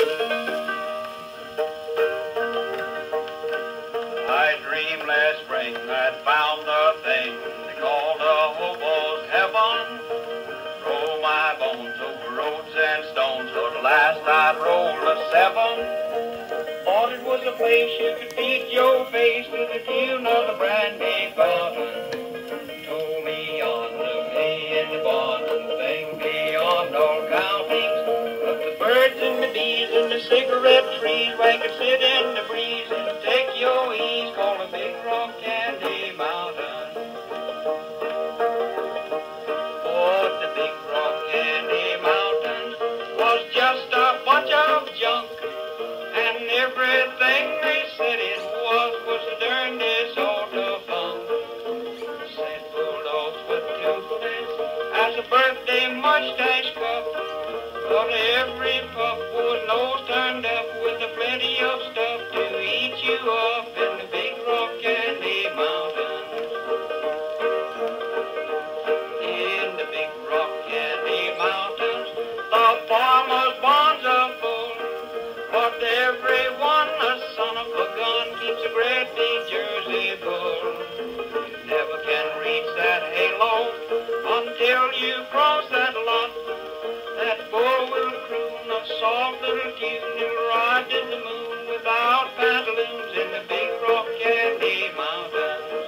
I dreamed last spring I'd found the thing they called a hobo's heaven. Roll my bones over roads and stones, so at last I'd roll a 7. Thought it was a place you could beat your face to the tune of the brandy fountain. Told me on the hay in the barn and the thing beyond all countings, of the birds and the bees and the cigarette trees where you could sit in the breeze and take your ease, called a big rock candy mountain. Oh, the big rock candy mountain was just a bunch of junk, and everything they said it was the darndest sort of funk. Said bulldogs with toothless as a birthday mustache cup, but every pup was nose turned up with a plenty of stuff to eat you up in the big rock candy mountain. In the big rock candy mountains, the farmers' barns are full, but every one a son of a gun keeps a great big Jersey bull. You never can reach that halo until you cross that lot. That bull will croon a soft little tune, he'll ride to the moon without pantaloons in the big rock candy mountains.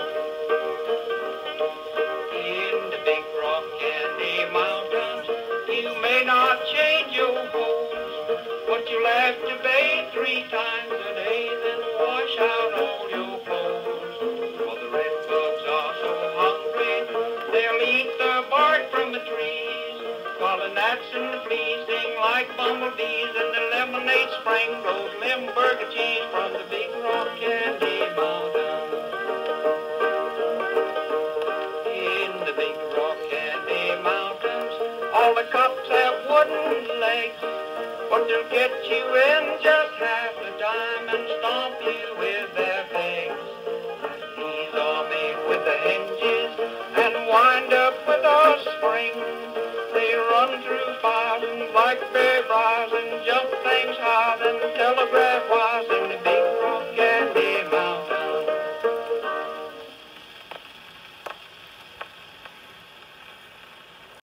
In the big rock candy mountains, you may not change your hose, but you'll have to bathe 3 times a day, then wash out all your clothes. For the red bugs are so hungry, they'll eat the bark from the trees, while the gnats and the fleas sting like bumblebees, and the lemonade spring grows Limburger cheese from the big rock candy mountain. In the big rock candy mountains, all the cups have wooden legs, but they'll get you in just half the time and stomp you with their pegs. These are made with the hinges and wind up with a spring. They run through thousands like bears.